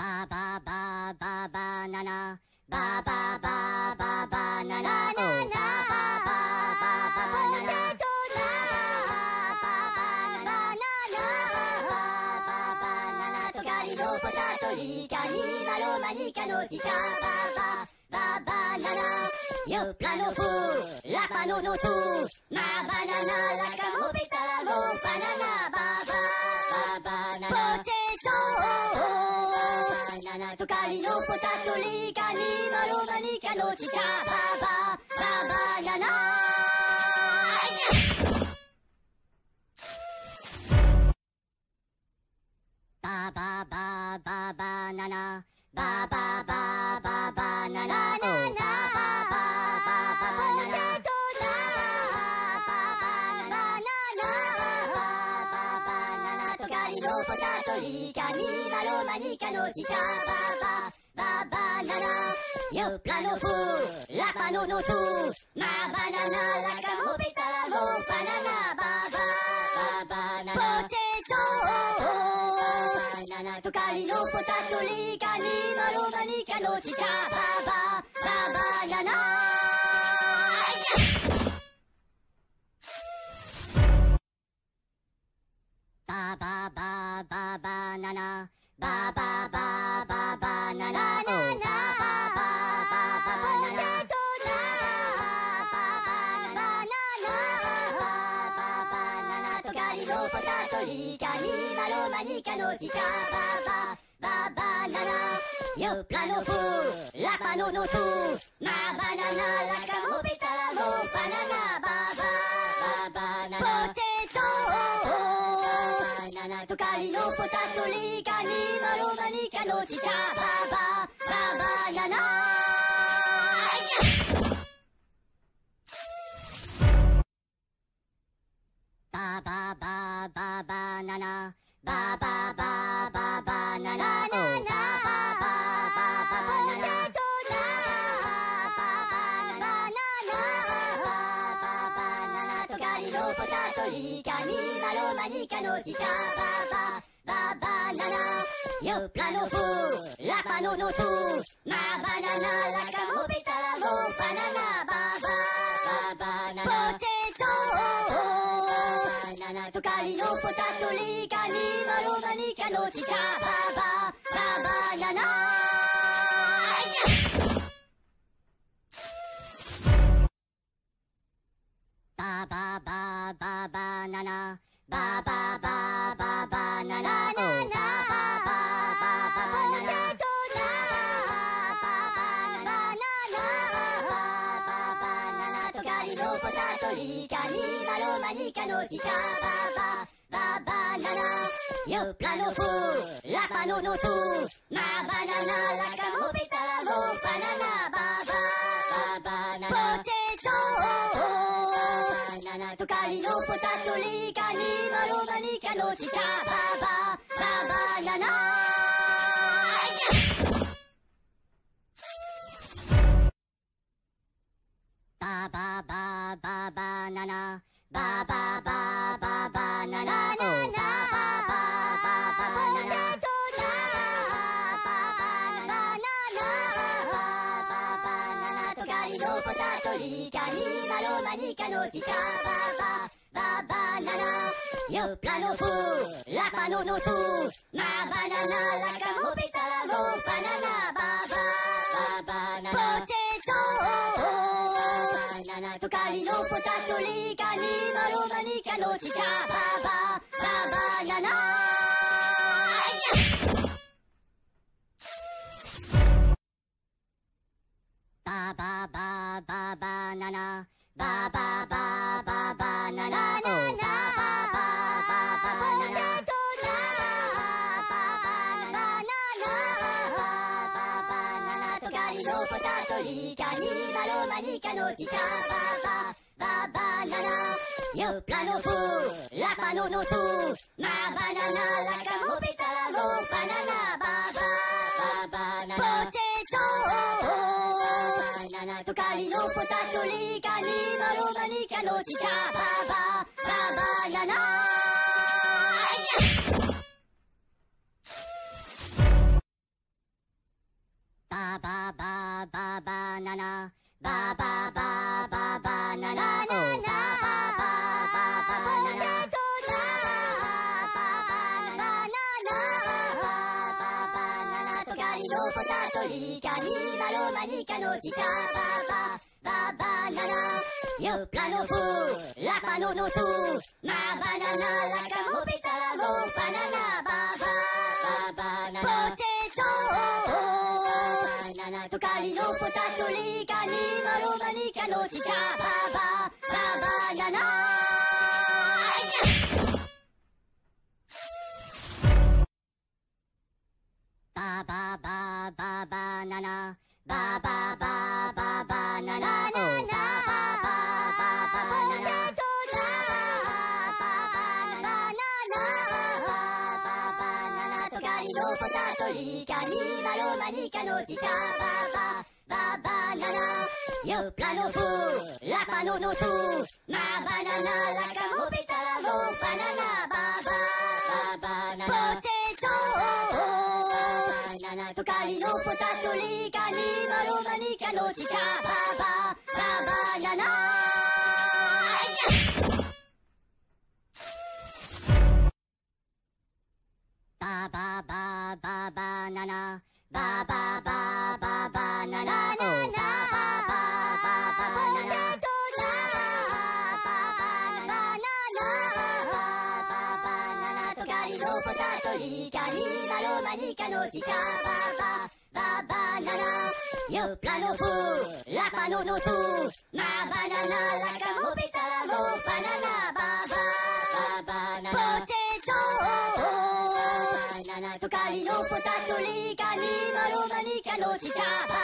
バババババナナバババババナナバババババナナバババナナトカリのポタトリカニマロマニカのチカババババナナヨプラノフラパノノツマバナナラカモピタモバナナババババナナポテトバナナトカリのポタトリカニマロマニカのチカババババナナバババババナナバババババナナバババババナナトカリのポタトリカニマロマニカのチカバババナナヨプラノフラパノノツマバナナラカモピタモバナナバババナナポテトバナナトカリのポタトリカニマロマニカのチカバババナナバババババナナバババババナナバババババナナトカリのポタトリカニマロマニカのチカバババナナヨプラノフラパノノツマバナナラカモピタモバナナバババナナポテトバナナトカリのポタトリカニマロマニカのチカバババナナバババババナナバババババナナバババババナナトカリのポタトリカニマロマニカのチカババナナヨプラノフラパノノツマバナナラカモピタモバナナババナナポテトバナナトカリのポタトリカニマロマニカのチカババナナバババババナナバババババナナバババババナナトカリのポタトリカニマロマニカのチカババナナヨプラノフラパノノツマバナナラカモピタモバナナババナナポテトバナナトカリのポタトリカニマロマニカのチカバナナバババババナナバババババナナバババババナナトカリのポタトリカニマロマニカのチカバナナヨプラノフラパノノツマバナナラカモピタモバナナババナナポテトバナナトカリのポタトリカニマロマニカのチカバナナバババババナナバババババナナバババババナナトカリのポタトリカニマロマニカのチカバナナヨプラノフラパノノツマバナナラカモピタモバナナババナナポテトバナナトカリのポタトリカニマロマニカのチカバナナバババババナナナナバババババナナバババナナバババナナトカリロポタトリカニマロマニカのキカババババナナヨプラノフラパノノツマバナナラカモピタラゴバナナバババナナポテトバナナトカリロポタトリカニマロマニカのキカババババナナバババババナナバババババナナナナバババババナナトカリロポタトリカニマロマニカのキカバババナナヨプラノフラパノノツマバナナラカモピタラゴバナナバババナナポテトトカリロポタトリカニマロマニカのキカバババナナバババババナナバババババナナナナバババババナナトバババナナトカリロポタトリカニマロマニカのキカバババナナヨプラノフラパノノツマバナナラカモピタラゴバナナバババナナポテトトカリロポタトリカニマロマニカのキカバ